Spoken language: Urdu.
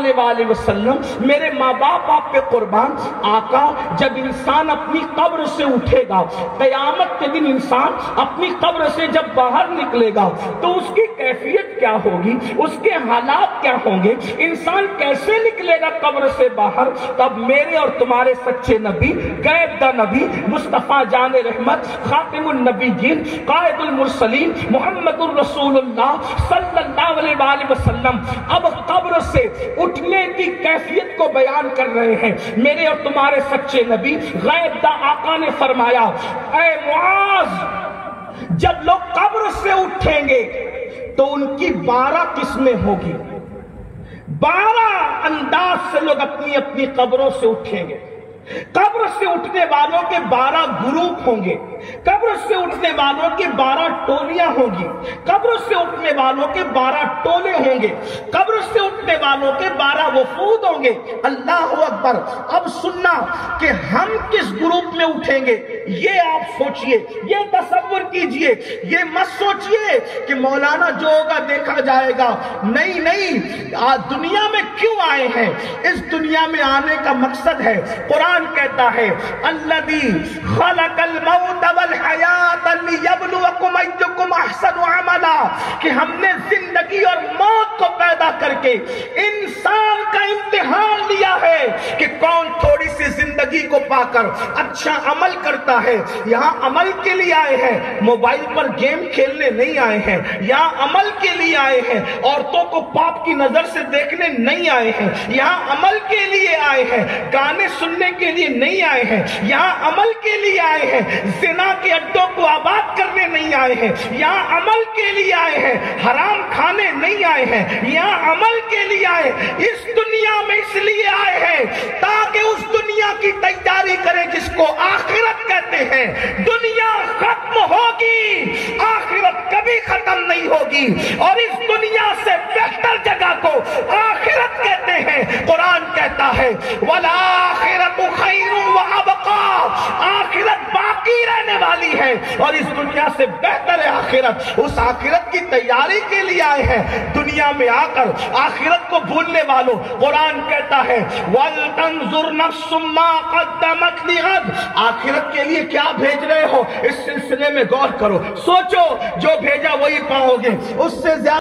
علیہ وآلہ وسلم، میرے ماں باپ آپ پہ قربان، آقا جب انسان اپنی قبر سے اٹھے گا، قیامت کے دن انسان اپنی قبر سے جب باہر نکلے گا تو اس کی کیفیت کیا ہوگی، اس کے حالات کیا ہوں گے، انسان کیسے نکلے گا قبر سے باہر؟ تب میرے اور تمہارے سچے نبی، غیب دا نبی، مصطفیٰ جان رحمت، خاتم النبیین، قائد المرسلین، محمد الرسول اللہ صلی اللہ علیہ وآلہ وسلم اب قبر سے اٹھنے کی کیفیت کو بیان کر رہے ہیں۔ میرے اور تمہارے سچے نبی، غیب دا آقا نے فرمایا، اے معاذ، جب لوگ قبر سے اٹھیں گے تو ان کی 12 قسمیں ہوگی، 12 انداز سے لوگ اپنی اپنی قبروں سے اٹھیں گے۔ قبر سے اٹھنے والوں کے 12 گروپ ہوں گے، قبر سے اٹھنے والوں کی 12 ٹولیاں ہوں گی، قبر سے اٹھنے والوں کے 12 ٹولے ہوں گے، قبر سے اٹھنے والوں کے 12 وفود ہوں گے۔ اللہ اکبر! اب سننا کہ ہم کس گروپ میں اٹھیں گے، یہ آپ سوچئے، یہ تصور کیجئے، یہ مت سوچئے کہ مولانا جو ہوگا دیکھا جائے گا۔ نہیں نہیں، دنیا میں کیوں آئے ہیں؟ اس دنیا میں آنے کا مقصد ہے، قرآن کہتا ہے الذی خلق الموت والحیات لیبلوکم ایکم احسن عملا، کہ ہم نے زندگی اور موت کو پیدا کر کے انسان کا امتحان لیا ہے کہ کون تھوڑی سی زندگی کو پا کر اچھا عمل کرتا ہے۔ یہاں عمل کے لیے آئے ہیں، موبائل پر گیم کھیلنے نہیں آئے ہیں، یہاں عمل کے لیے آئے ہیں، عورتوں کو پاپ کی نظر سے دیکھنے نہیں آئے ہیں، یہاں عمل کے لیے آئے ہیں، گانے سننے کے لیے نہیں آئے ہیں، یہاں عمل کے لیے آئے ہیں، زنا کے اڈوں کو آباد کرنے نہیں آئے ہیں، یہاں عمل کے لیے آئے ہیں، حرام کھانے نہیں آئے ہیں، یہاں عمل کے لیے آئے ہیں۔ اس دنیا میں اس لیے آئے ہیں تاکہ اس دنیا کی تیاری کریں جس کو آخرت کہتے ہیں۔ دنیا ختم ہوگی، آخرت کبھی ختم نہیں ہوگی، اور اس دنیا سے بہتر جگہ کو آخرت کہتے ہیں۔ قرآن کہتا ہے وَالْآخِرَةُ خَيْرٌ وَأَبْقَىٰ، آخرت باقی رہنے والی ہے، اور اس دنیا سے بہتر ہے آخرت۔ اس آخرت کی تیاری کے لیے آئے ہیں۔ دنیا میں آ کر آخرت کو بھولنے والوں، قرآن کہتا ہے وَلْتَنْظُرْ نَفْسٌ مَّا قَدَّمَتْ لِغَدٍ، آخرت کے لیے کیا بھیج رہے ہو، اس سلسلے میں غور کرو، سوچو، جو بھیجا وہی پاؤ گے، اس سے زیادہ